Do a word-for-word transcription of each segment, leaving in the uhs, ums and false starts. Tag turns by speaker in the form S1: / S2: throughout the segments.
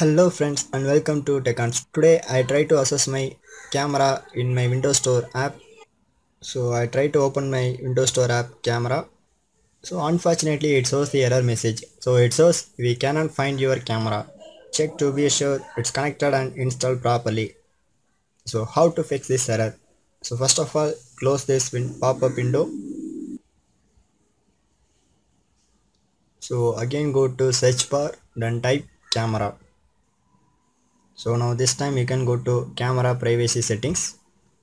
S1: Hello friends and welcome to TechHunts. Today I try to access my camera in my Windows Store app. So I try to open my Windows Store app camera. So unfortunately it shows the error message. So it shows we cannot find your camera. Check to be sure it's connected and installed properly. So how to fix this error? So first of all, close this win pop-up window. So again go to search bar, then type camera. So now this time you can go to camera privacy settings.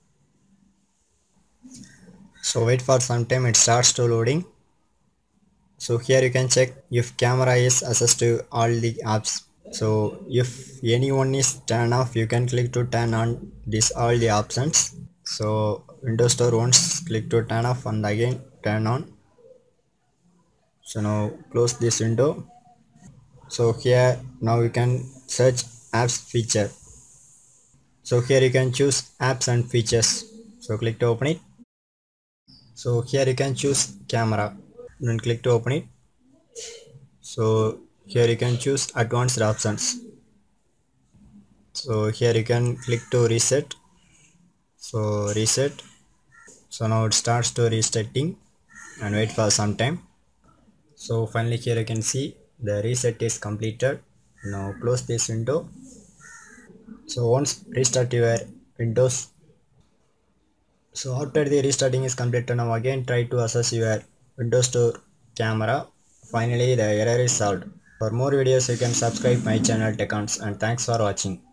S1: So wait for some time, it starts to loading. So here you can check if camera is accessed to all the apps. So if anyone is turned off, you can click to turn on this all the options. So Windows Store once click to turn off and again turn on. So now close this window. So here now you can search apps feature. So here you can choose apps and features. So click to open it. So here you can choose camera. Then click to open it. So here you can choose advanced options. So here you can click to reset. So reset. So now it starts to restarting and wait for some time. So finally here you can see the reset is completed. Now close this window. So once restart your Windows. So after the restarting is completed, now again try to access your Windows Store camera. Finally the error is solved. For more videos you can subscribe my channel TechHunts, and thanks for watching.